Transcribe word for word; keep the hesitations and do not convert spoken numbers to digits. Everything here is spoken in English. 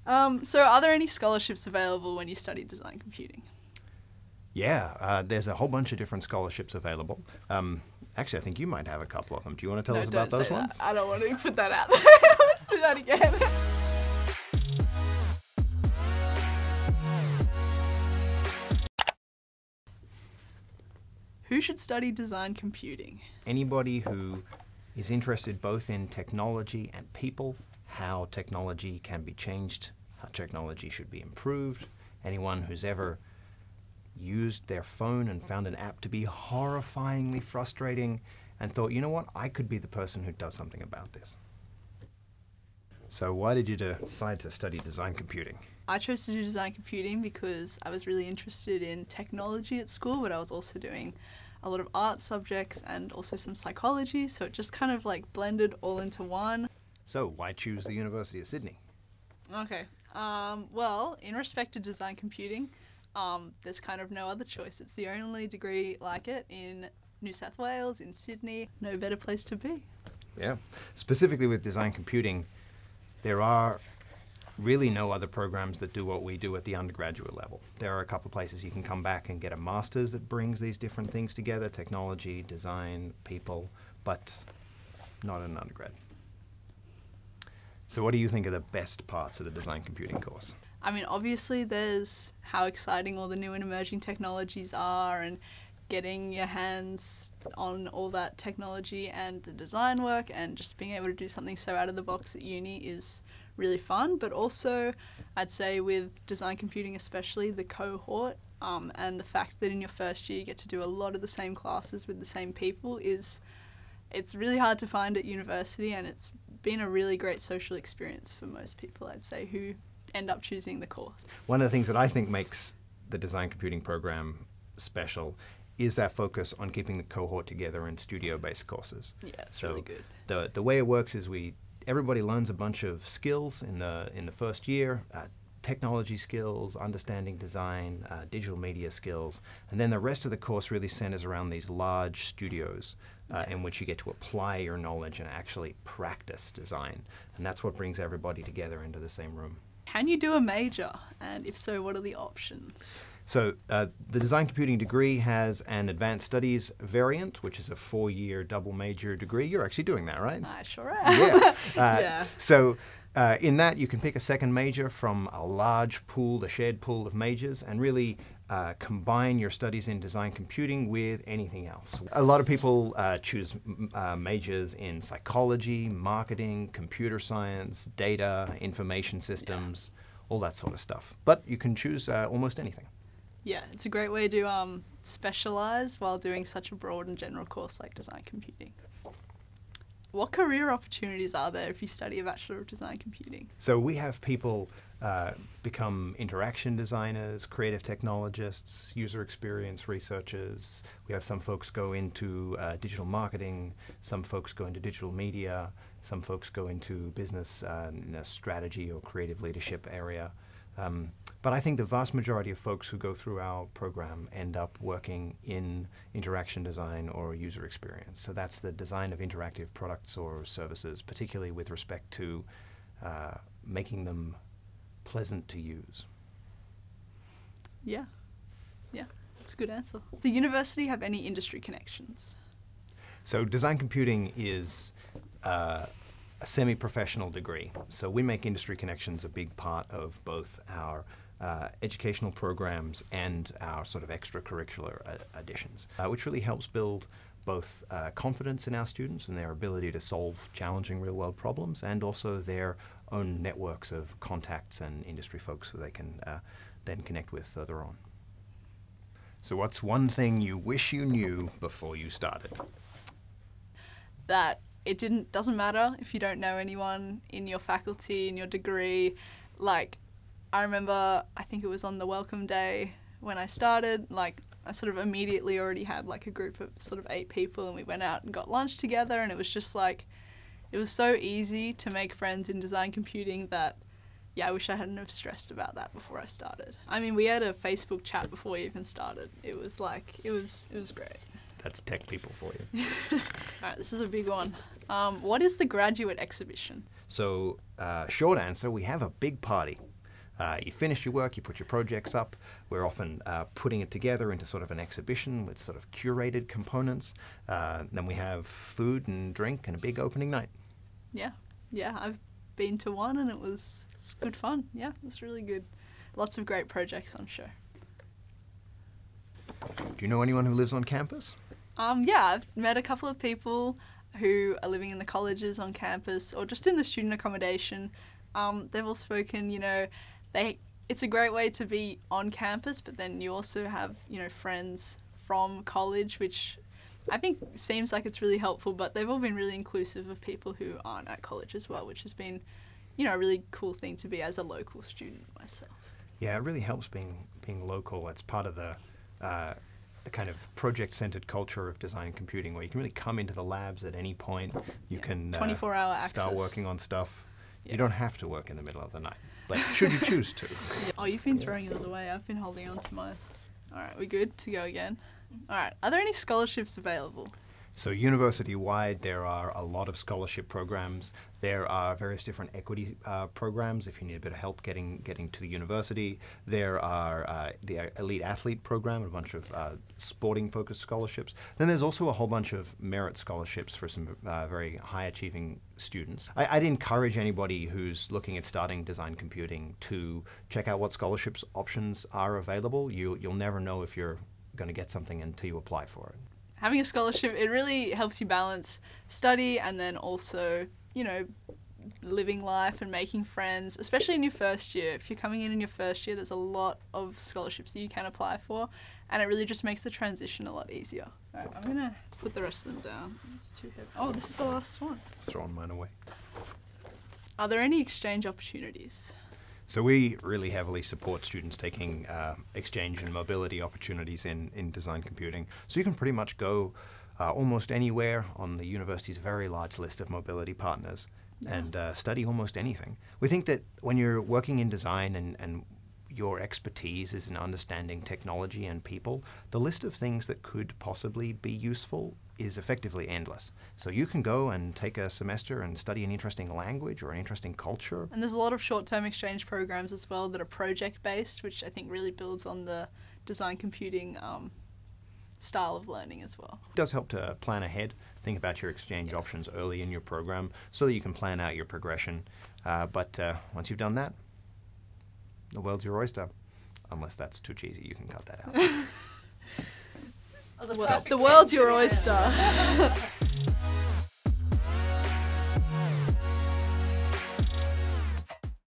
Um, so are there any scholarships available when you study design computing? Yeah, uh, there's a whole bunch of different scholarships available. Um, actually, I think you might have a couple of them. Do you want to tell No, us about don't those say ones? that. I don't want to put that out there. Let's do that again. Who should study design computing? Anybody who is interested both in technology and people, how technology can be changed, how technology should be improved. Anyone who's ever used their phone and found an app to be horrifyingly frustrating and thought, you know what, I could be the person who does something about this. So why did you decide to study design computing? I chose to do design computing because I was really interested in technology at school, but I was also doing a lot of art subjects and also some psychology, so it just kind of like blended all into one. So why choose the University of Sydney? Okay, um, well, in respect to design computing, um, there's kind of no other choice. It's the only degree like it in New South Wales, in Sydney. No better place to be. Yeah, specifically with design computing, there are really no other programs that do what we do at the undergraduate level. There are a couple of places you can come back and get a master's that brings these different things together, technology, design, people, but not an undergrad. So what do you think are the best parts of the design computing course? I mean, obviously there's how exciting all the new and emerging technologies are, and getting your hands on all that technology and the design work, and just being able to do something so out of the box at uni is really fun. But also, I'd say with design computing especially, the cohort um, and the fact that in your first year you get to do a lot of the same classes with the same people is, it's really hard to find at university, and it's been a really great social experience for most people, I'd say, who end up choosing the course. One of the things that I think makes the design computing program special is that focus on keeping the cohort together in studio-based courses. Yeah, it's so really good. The, the way it works is we everybody learns a bunch of skills in the, in the first year, uh, technology skills, understanding design, uh, digital media skills, and then the rest of the course really centers around these large studios uh, in which you get to apply your knowledge and actually practice design. And that's what brings everybody together into the same room. Can you do a major? And if so, what are the options? So uh, the design computing degree has an advanced studies variant, which is a four-year double major degree. You're actually doing that, right? I sure am. Yeah. Uh, yeah. So uh, in that, you can pick a second major from a large pool, a shared pool of majors, and really uh, combine your studies in design computing with anything else. A lot of people uh, choose uh, majors in psychology, marketing, computer science, data, information systems, yeah. all that sort of stuff. But you can choose uh, almost anything. Yeah, it's a great way to um, specialise while doing such a broad and general course like design computing. What career opportunities are there if you study a Bachelor of Design Computing? So we have people uh, become interaction designers, creative technologists, user experience researchers. We have some folks go into uh, digital marketing, some folks go into digital media, some folks go into business uh, in a strategy or creative leadership area. Um, but I think the vast majority of folks who go through our program end up working in interaction design or user experience. So that's the design of interactive products or services, particularly with respect to uh, making them pleasant to use. Yeah, yeah, that's a good answer. Does the university have any industry connections? So design computing is uh, a semi-professional degree. So we make industry connections a big part of both our uh, educational programs and our sort of extracurricular uh, additions, uh, which really helps build both uh, confidence in our students and their ability to solve challenging real-world problems, and also their own networks of contacts and industry folks who they can uh, then connect with further on. So what's one thing you wish you knew before you started? That it didn't doesn't matter if you don't know anyone in your faculty, in your degree. Like, I remember, I think it was on the welcome day when I started, like, I sort of immediately already had like a group of sort of eight people, and we went out and got lunch together, and it was just like, it was so easy to make friends in design computing that, yeah, I wish I hadn't have stressed about that before I started. I mean, we had a Facebook chat before we even started. It was like, it was, it was great. That's tech people for you. All right, this is a big one. Um, what is the graduate exhibition? So, uh, short answer, we have a big party. Uh, you finish your work, you put your projects up. We're often uh, putting it together into sort of an exhibition with sort of curated components. Uh, then we have food and drink and a big opening night. Yeah, yeah, I've been to one and it was, it was good fun. Yeah, it was really good. Lots of great projects on show. Do you know anyone who lives on campus? Um, yeah, I've met a couple of people who are living in the colleges on campus or just in the student accommodation. Um, they've all spoken, you know, they it's a great way to be on campus, but then you also have, you know, friends from college, which I think seems like it's really helpful, but they've all been really inclusive of people who aren't at college as well, which has been, you know, a really cool thing to be as a local student myself. Yeah, it really helps being being local. It's part of the uh, the kind of project-centered culture of design computing, where you can really come into the labs at any point. You Yeah. can uh, twenty-four hour start access. working on stuff. Yeah. You don't have to work in the middle of the night, but should you choose to. Yeah. Oh, you've been throwing yours away. I've been holding on to mine. All right, we good to go again? All right, are there any scholarships available? So university-wide, there are a lot of scholarship programs. There are various different equity uh, programs if you need a bit of help getting getting to the university. There are uh, the Elite Athlete Program, a bunch of uh, sporting-focused scholarships. Then there's also a whole bunch of merit scholarships for some uh, very high-achieving students. I, I'd encourage anybody who's looking at starting design computing to check out what scholarships options are available. You, you'll never know if you're going to get something until you apply for it. Having a scholarship, it really helps you balance study and then also, you know, living life and making friends, especially in your first year. If you're coming in in your first year, there's a lot of scholarships that you can apply for, and it really just makes the transition a lot easier. All right, I'm going to put the rest of them down. It's too heavy. Oh, this is the last one. Throwing mine away. Are there any exchange opportunities? So we really heavily support students taking uh, exchange and mobility opportunities in, in design computing. So you can pretty much go uh, almost anywhere on the university's very large list of mobility partners yeah. and uh, study almost anything. We think that when you're working in design and, and your expertise is in understanding technology and people, the list of things that could possibly be useful is effectively endless. So you can go and take a semester and study an interesting language or an interesting culture. And there's a lot of short-term exchange programs as well that are project-based, which I think really builds on the design computing um, style of learning as well. It does help to plan ahead, think about your exchange yeah. options early in your program so that you can plan out your progression. Uh, but uh, once you've done that, the world's your oyster. Unless that's too cheesy, you can cut that out. Well, the world's your oyster.